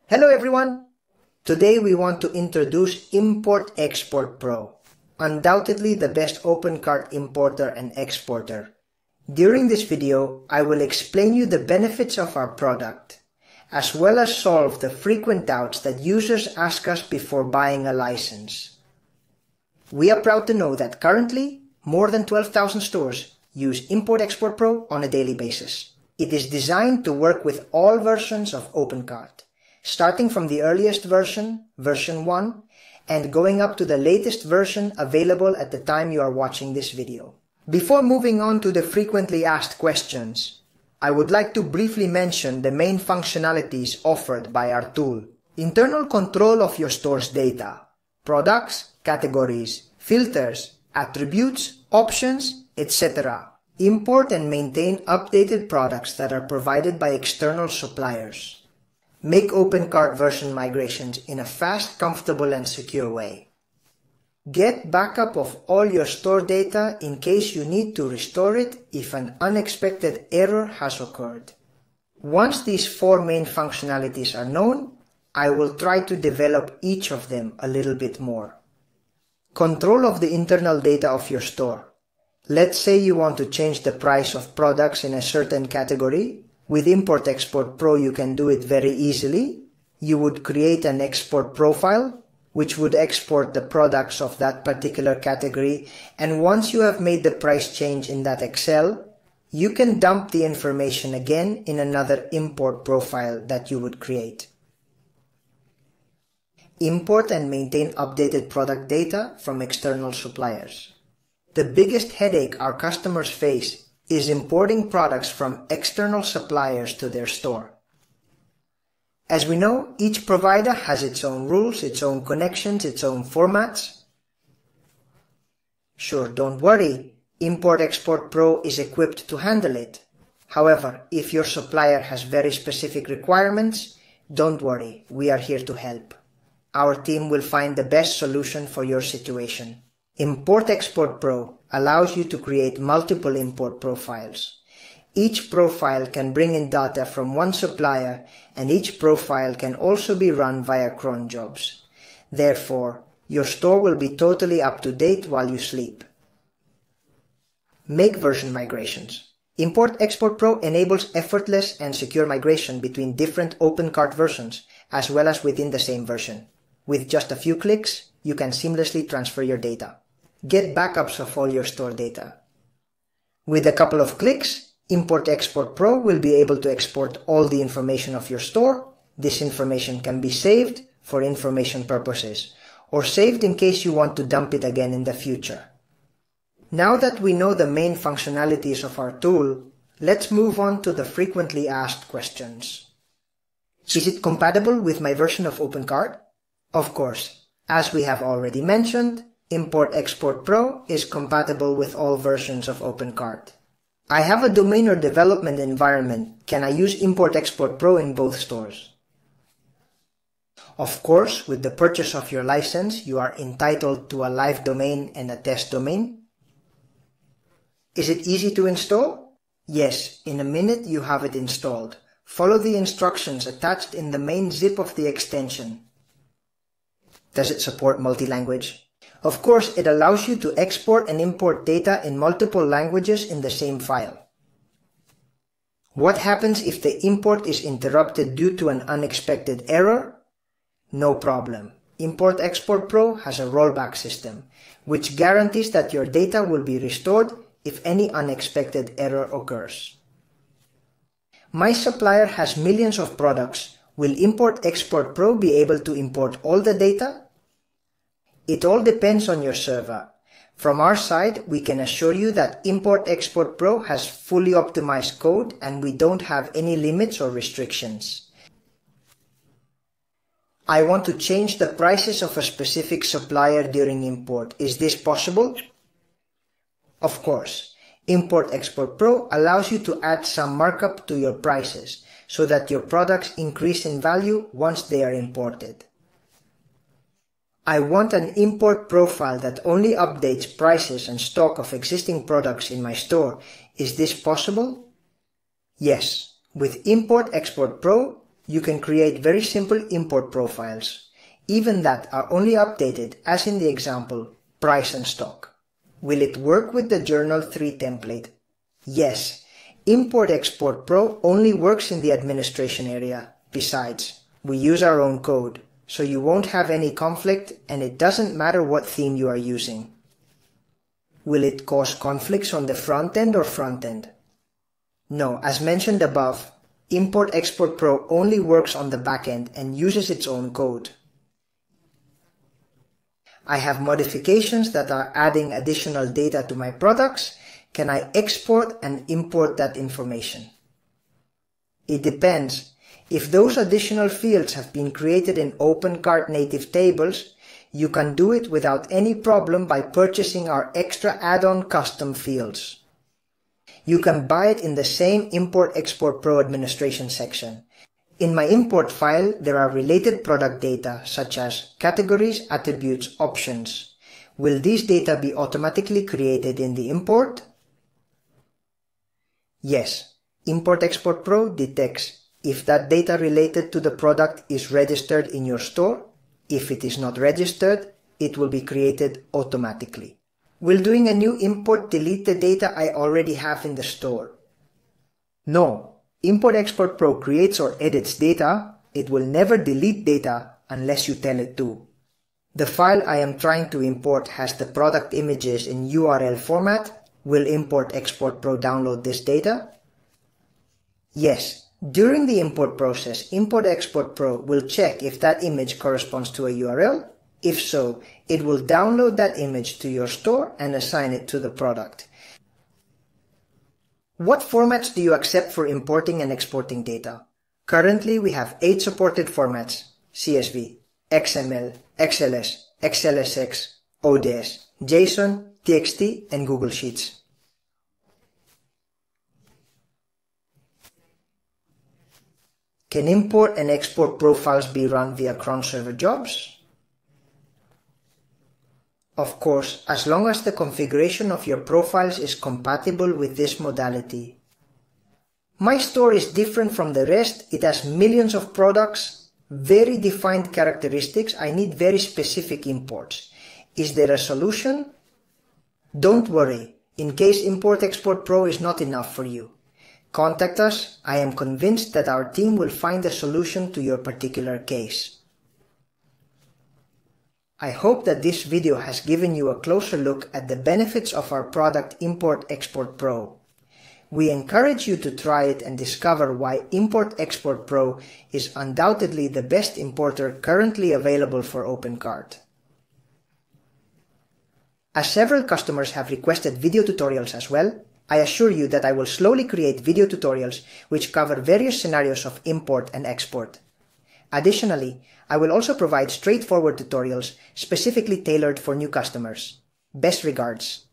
Hello everyone! Today we want to introduce Import-Export Pro, undoubtedly the best Opencart importer and exporter. During this video, I will explain you the benefits of our product, as well as solve the frequent doubts that users ask us before buying a license. We are proud to know that currently, more than 12,000 stores use Import-Export Pro on a daily basis. It is designed to work with all versions of Opencart, starting from the earliest version, version 1, and going up to the latest version available at the time you are watching this video. Before moving on to the frequently asked questions, I would like to briefly mention the main functionalities offered by our tool. Internal control of your store's data, products, categories, filters, attributes, options, etc. Import and maintain updated products that are provided by external suppliers. Make Opencart version migrations in a fast, comfortable, and secure way. Get backup of all your store data in case you need to restore it if an unexpected error has occurred. Once these four main functionalities are known, I will try to develop each of them a little bit more. Control of the internal data of your store. Let's say you want to change the price of products in a certain category. With Import-Export Pro you can do it very easily. You would create an export profile, which would export the products of that particular category, and once you have made the price change in that Excel, you can dump the information again in another import profile that you would create. Import and maintain updated product data from external suppliers. The biggest headache our customers face is importing products from external suppliers to their store. As we know, each provider has its own rules, its own connections, its own formats. Sure, don't worry, Import-Export Pro is equipped to handle it. However, if your supplier has very specific requirements, don't worry, we are here to help. Our team will find the best solution for your situation. Import-Export Pro allows you to create multiple import profiles. Each profile can bring in data from one supplier, and each profile can also be run via cron jobs. Therefore, your store will be totally up to date while you sleep. Make version migrations. Import-Export Pro enables effortless and secure migration between different Opencart versions, as well as within the same version. With just a few clicks, you can seamlessly transfer your data. Get backups of all your store data. With a couple of clicks, Import-Export Pro will be able to export all the information of your store. This information can be saved for information purposes, or saved in case you want to dump it again in the future. Now that we know the main functionalities of our tool, let's move on to the frequently asked questions. Is it compatible with my version of Opencart? Of course, as we have already mentioned, Import-Export Pro is compatible with all versions of Opencart. I have a domain or development environment. Can I use Import-Export Pro in both stores? Of course, with the purchase of your license, you are entitled to a live domain and a test domain. Is it easy to install? Yes, in a minute you have it installed. Follow the instructions attached in the main zip of the extension. Does it support multi-language? Of course, it allows you to export and import data in multiple languages in the same file. What happens if the import is interrupted due to an unexpected error? No problem. Import-Export Pro has a rollback system, which guarantees that your data will be restored if any unexpected error occurs. My supplier has millions of products. Will Import-Export Pro be able to import all the data? It all depends on your server. From our side, we can assure you that Import-Export Pro has fully optimized code and we don't have any limits or restrictions. I want to change the prices of a specific supplier during import. Is this possible? Of course. Import-Export Pro allows you to add some markup to your prices so that your products increase in value once they are imported. I want an import profile that only updates prices and stock of existing products in my store. Is this possible? Yes. With Import-Export Pro, you can create very simple import profiles, even that are only updated, as in the example, price and stock. Will it work with the Journal 3 template? Yes. Import Export Pro only works in the administration area. Besides, we use our own code, so you won't have any conflict, and it doesn't matter what theme you are using. Will it cause conflicts on the front end or front end? No, as mentioned above, Import Export Pro only works on the back end and uses its own code. I have modifications that are adding additional data to my products. Can I export and import that information? It depends. If those additional fields have been created in Opencart native tables, you can do it without any problem by purchasing our extra add-on custom fields. You can buy it in the same Import Export Pro administration section. In my import file, there are related product data such as categories, attributes, options. Will these data be automatically created in the import? Yes. Import Export Pro detects if that data related to the product is registered in your store. If it is not registered, it will be created automatically. Will doing a new import delete the data I already have in the store? No. Import Export Pro creates or edits data. It will never delete data unless you tell it to. The file I am trying to import has the product images in URL format. Will Import Export Pro download this data? Yes. During the import process, Import Export Pro will check if that image corresponds to a URL. If so, it will download that image to your store and assign it to the product. What formats do you accept for importing and exporting data? Currently, we have 8 supported formats: CSV, XML, XLS, XLSX, ODS, JSON, TXT, and Google Sheets. Can import and export profiles be run via cron server jobs? Of course, as long as the configuration of your profiles is compatible with this modality. My store is different from the rest. It has millions of products, very defined characteristics. I need very specific imports. Is there a solution? Don't worry, in case Import Export Pro is not enough for you. Contact us. I am convinced that our team will find a solution to your particular case. I hope that this video has given you a closer look at the benefits of our product Import Export Pro. We encourage you to try it and discover why Import Export Pro is undoubtedly the best importer currently available for Opencart. As several customers have requested video tutorials as well, I assure you that I will slowly create video tutorials which cover various scenarios of import and export. Additionally, I will also provide straightforward tutorials specifically tailored for new customers. Best regards.